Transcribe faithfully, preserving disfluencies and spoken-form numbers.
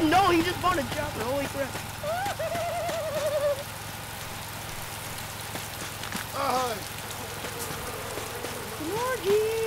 No, he just bought a chopper. Holy crap. Uh, Lordy.